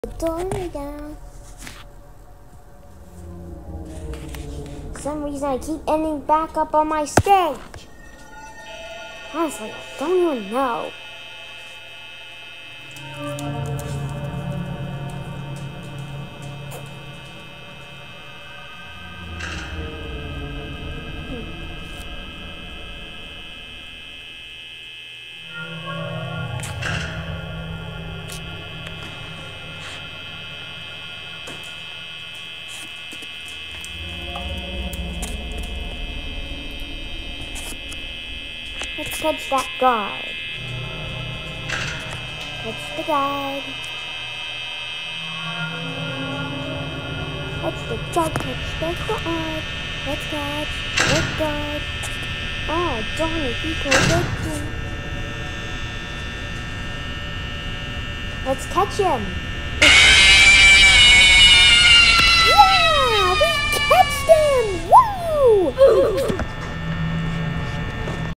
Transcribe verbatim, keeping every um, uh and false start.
Turn me down. For some reason I keep ending back up on my stage. Honestly, I don't even know. Let's catch that guard. Catch the guard. Catch the guard, catch the guard. Let's catch the guard. Oh, Johnny, he pulled it. Let's catch him.